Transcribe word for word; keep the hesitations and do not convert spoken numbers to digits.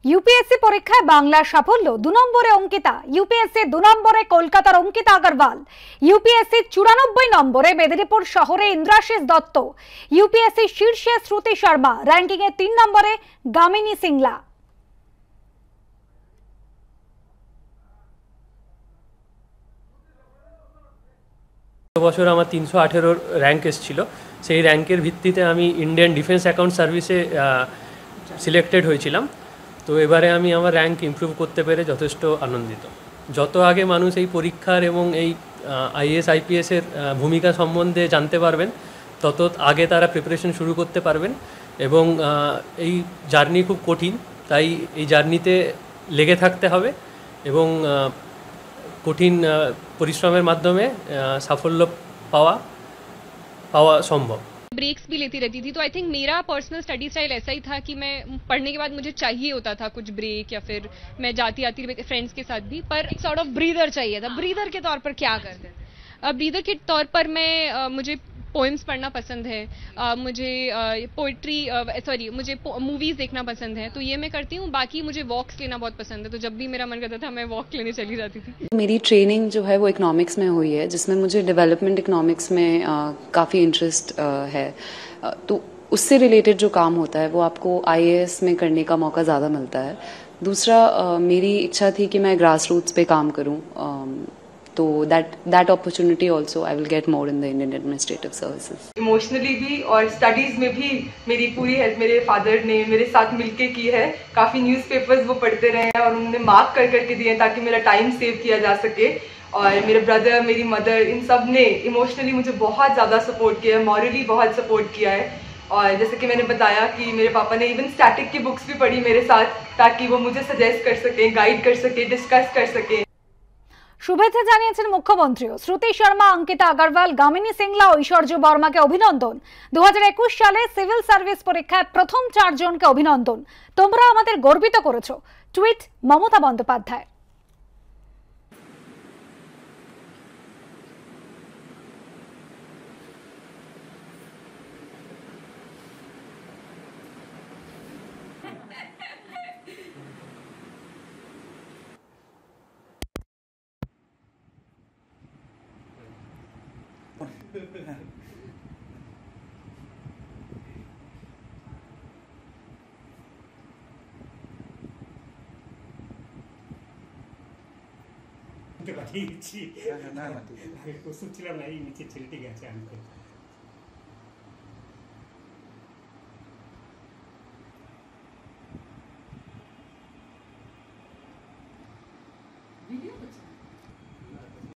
UPSC পরীক্ষায় বাংলা সাফল্য দু নম্বরে অঙ্কিতা। ইউপিএসসি দু নম্বরে কলকাতার অঙ্কিতা আগরওয়াল। ইউপিএসসি চুরানব্বই নম্বরে মেদিনীপুর শহরে ইন্দ্রাশিস দত্ত। ইউপিএসসি শীর্ষে শ্রুতি শর্মা। র্যাঙ্কিং এ তিন নম্বরে গামিনী সিংলা। বছর আমার তিনশো আঠেরো র্যাঙ্ক এসেছিল। সেই র্যাঙ্কের ভিত্তিতে আমি ইন্ডিয়ান ডিফেন্স অ্যাকাউন্ট সার্ভিসে সিলেক্টেড হয়েছিলাম। তো এবারে আমি আমার র্যাঙ্ক ইমপ্রুভ করতে পেরে যথেষ্ট আনন্দিত। যত আগে মানুষ এই পরীক্ষার এবং এই আইএএস আইপিএসের ভূমিকা সম্বন্ধে জানতে পারবেন, তত আগে তারা প্রিপারেশন শুরু করতে পারবেন। এবং এই জার্নি খুব কঠিন, তাই এই জার্নিতে লেগে থাকতে হবে এবং কঠিন পরিশ্রমের মাধ্যমে সাফল্য পাওয়া पावा संभव। ब्रेक्स भी लेती रहती थी, तो आई थिंक मेरा पर्सनल स्टडी स्टाइल ऐसा ही था कि मैं पढ़ने के बाद मुझे चाहिए होता था कुछ ब्रेक, या फिर मैं जाती आती फ्रेंड्स के साथ भी, पर एक सॉर्ट ऑफ ब्रीदर चाहिए था। ब्रीदर के तौर पर क्या करते हैं? ब्रीदर के तौर पर मैं uh, मुझे पोएम्स पढ़ना पसंद है, uh, मुझे पोइट्री सॉरी मुझे मूवीज़ देखना पसंद है, तो ये मैं करती हूँ। बाकी मुझे वॉक्स लेना बहुत पसंद है, तो जब भी मेरा मन करता था मैं वॉक लेने चली जाती थी। मेरी ट्रेनिंग जो है वो इकोनॉमिक्स में हुई है, जिसमें मुझे डेवलपमेंट इकोनॉमिक्स में काफ़ी इंटरेस्ट है। आ, तो उससे रिलेटेड जो काम होता है वो आपको आईएएस में करने का मौका ज़्यादा मिलता है। दूसरा, आ, मेरी इच्छा थी कि मैं ग्रास रूट्स पे काम करूँ, तो that that opportunity also I will get more in the Indian administrative services. Emotionally भी और स्टडीज़ में भी मेरी पूरी हेल्प मेरे फादर ने मेरे साथ मिलके की है। काफ़ी न्यूज़पेपर्स वो पढ़ते रहे हैं और उन्होंने मार्क कर करके दिए हैं ताकि मेरा टाइम सेव किया जा सके। और मेरे ब्रदर, मेरी मदर, इन सब ने इमोशनली मुझे बहुत ज़्यादा सपोर्ट किया है, मॉरली बहुत सपोर्ट किया है। और जैसे कि मैंने बताया कि मेरे पापा ने इवन स्टैटिक की बुक्स भी पढ़ी मेरे साथ, ताकि वो मुझे सजेस्ट कर सकें, गाइड कर सकें, डिस्कस कर सकें। শুভেচ্ছা জানিয়েছেন মুখ্যমন্ত্রীও। শ্রুতি শর্মা, অঙ্কিতা আগরওয়াল, গামিনী সিংলা, ঐশ্বর্য বর্মাকে অভিনন্দন। দু হাজার একুশ সালে সিভিল সার্ভিস পরীক্ষায় প্রথম চারজনকে অভিনন্দন। তোমরা আমাদের গর্বিত করেছো। টুইট মমতা বন্দ্যোপাধ্যায়। ভিডিও